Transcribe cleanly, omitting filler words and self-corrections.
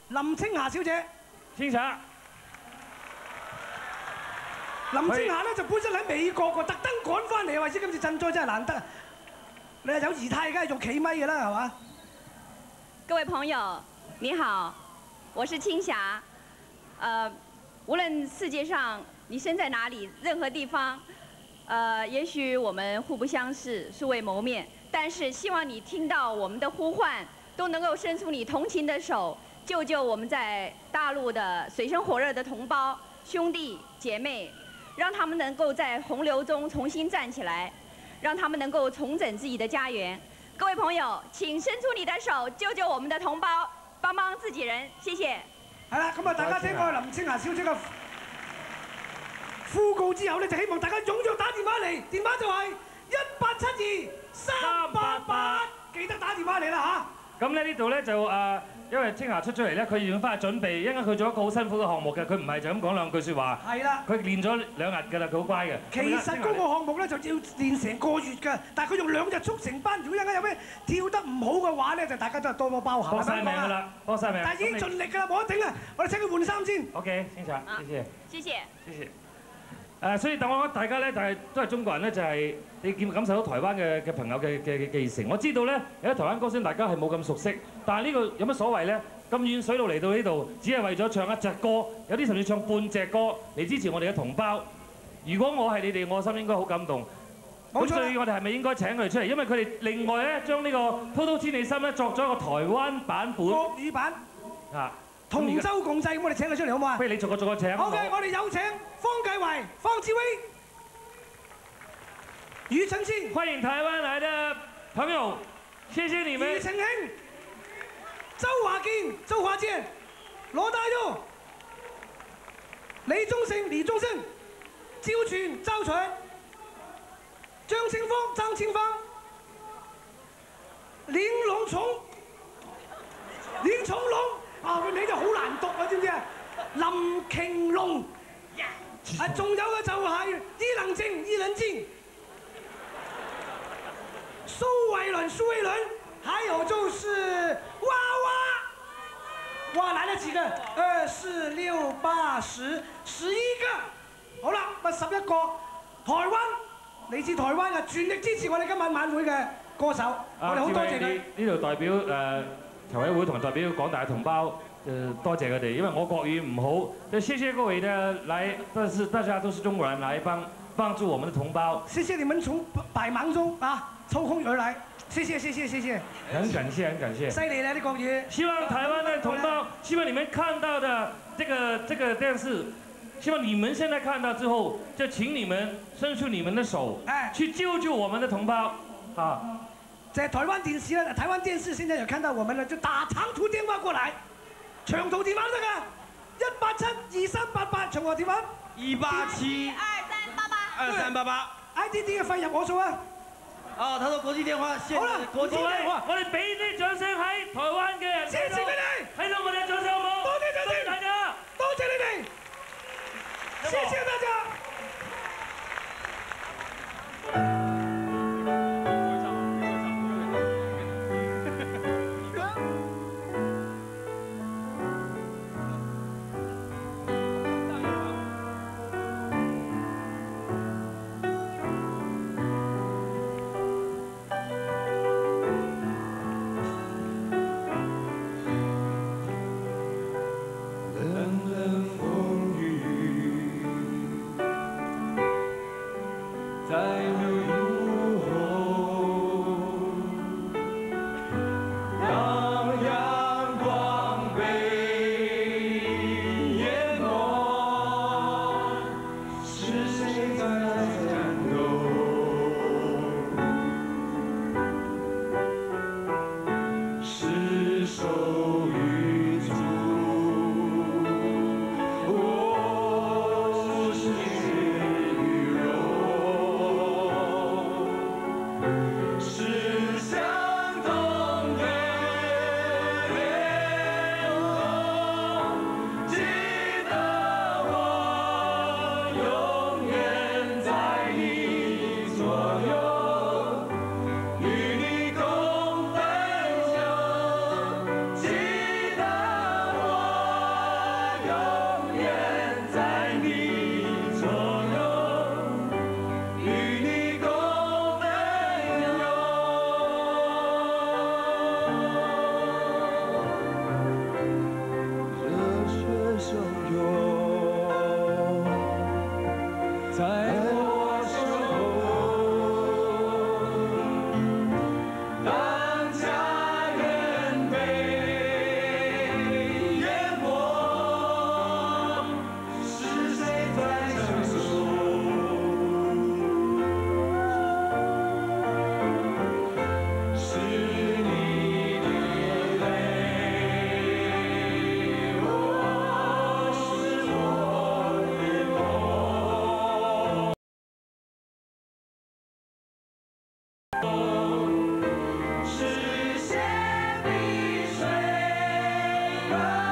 林青霞小姐。 清霞。 林青霞咧就本身喺美國喎，特登趕翻嚟，或者今次賑災真係難得。你係有儀態，梗係用企咪嘅啦，係嘛？ 各位朋友，你好，我是青霞。无论世界上你身在哪里，任何地方，也许我们互不相识，素未谋面，但是希望你听到我们的呼唤，都能够伸出你同情的手，救救我们在大陆的水深火热的同胞、兄弟姐妹，让他们能够在洪流中重新站起来，让他们能够重整自己的家园。各位朋友，請伸出你的手，救救我們的同胞，幫幫自己人，謝謝。 係啦，咁啊，大家聽過林青霞小姐嘅呼告之後咧，就希望大家踴躍打電話嚟，電話就係1872-388，記得打電話嚟啦嚇。咁咧呢度咧就因為青霞出咗嚟咧，佢要翻去準備，因為佢做一個好辛苦嘅項目嘅，佢唔係就咁講兩句説話。係啦。佢練咗2日㗎啦，佢好乖嘅。 其實嗰個項目咧就要練成個月㗎，但係佢用2日速成班。如果一陣間有咩跳得唔好嘅話咧，就大家都係多多包涵。 搏晒命㗎啦，搏晒命。 但係已經盡力㗎啦，冇得頂啊！我哋請佢換衫先。 OK， 青霞，謝謝。 謝謝。 謝謝。所以等我大家咧，都係中國人咧，就係你感受到台灣嘅朋友嘅熱誠。我知道咧，有啲台灣歌星大家係冇咁熟悉，但係呢個有乜所謂咧？咁遠水路嚟到呢度，只係為咗唱一隻歌，有啲甚至唱半隻歌嚟支持我哋嘅同胞。如果我係你哋，我心應該好感動。咁所以我哋係咪應該請佢哋出嚟？因為佢哋另外咧將呢個《滔滔千里心》咧作咗一個台灣版本。 國語版。啊。同舟共濟，咁我哋請佢出嚟好唔好啊？ 不如你逐個請。 好嘅，我哋有請方繼偉、方志威、庾澄慶。 歡迎台灣來的朋友，謝謝你們。 庾澄慶、周華健、羅大佑、李宗盛、趙傳、張清芳、林重龍。啊！佢名就好難讀啊，知唔知啊？林瓊龍，仲有嘅就係伊能靜，蘇慧倫，還有就是娃娃，哇，來了幾個？2、4、6、8、10、11個，好啦，咪11個。台灣嚟自台灣嘅全力支持我哋今晚晚會嘅歌手，我哋好多謝佢。 呢度代表籌委會同代表廣大嘅同胞，多謝佢哋，因為我國語唔好，就謝謝各位的來，但是大家都是中國人來幫助我們的同胞。 謝謝你們從百忙中抽空而來，謝謝。 很感謝。 犀利啦啲國語。 希望台灣的同胞，希望你們看到的這個電視，希望你們現在看到之後，就請你們伸出你們的手，去救救我們的同胞啊！ 在台灣電視啦，台灣電視現在有看到我們了，就打長途電話過來，長途電話得㗎，187-2388長途電話 287-2388 ，IDD 嘅費入我數啊！ 哦，他說國際電話， 好啦， 國際電話， 我哋俾啲掌聲喺台灣嘅人， 謝謝你哋， 睇到我哋嘅掌聲好唔好？ 多謝大家，多謝你哋，謝謝大家。 人。